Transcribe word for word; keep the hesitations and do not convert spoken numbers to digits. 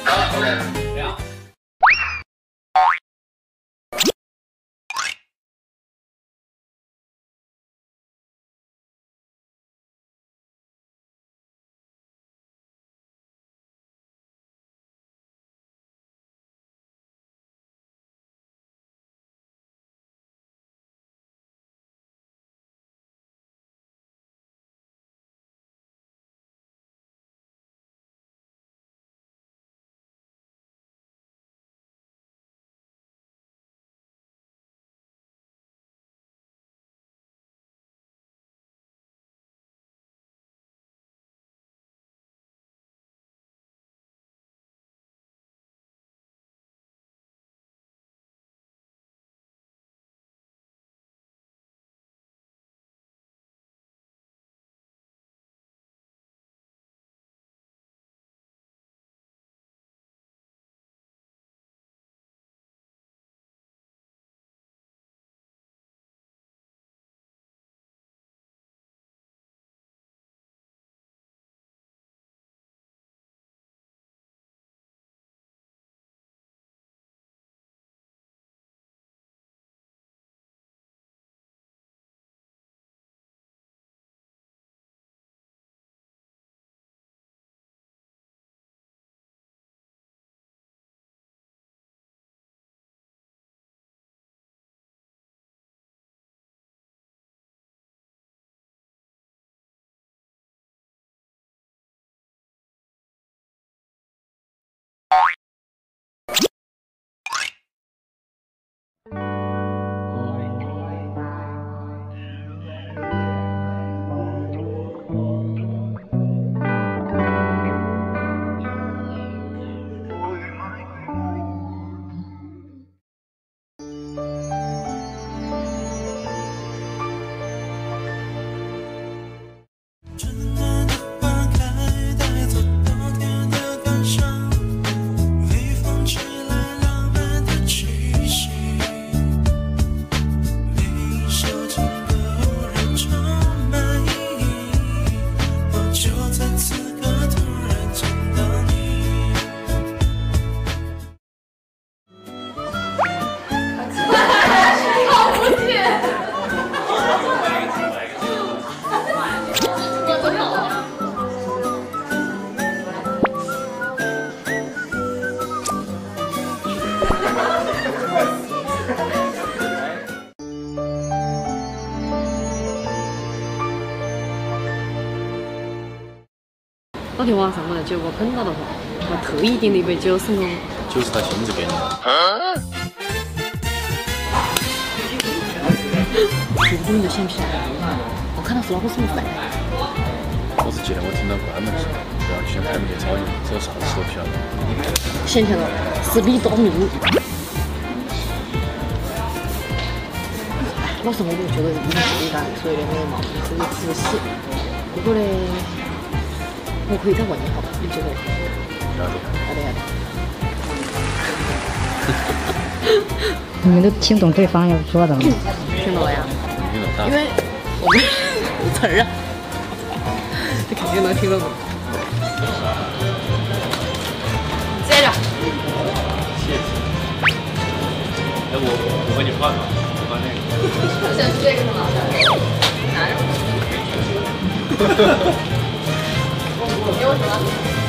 好 ，OK， 这样。 那天晚上我在酒吧碰到的话，我特意点了一杯酒送我。 酒是他亲自给你的。 这个你就嫌便宜，我看到是哪个什么饭。 我是记得我听到关门声，然后就想开门去找你，找啥子时候不晓得。 想起来了，是李多明。老实我就觉得你这个所有的美貌是自私。不过呢。 我可以再问一下吧，你觉得？ 要得， 要得，要得。你们都听懂对方要说的吗？ 听懂了呀。 听懂了。 因为我们词儿啊，这肯定能听得懂。接着。 谢谢。那我我和你换吧，我换那个。 我想吃这个是吗？拿着。给我什么？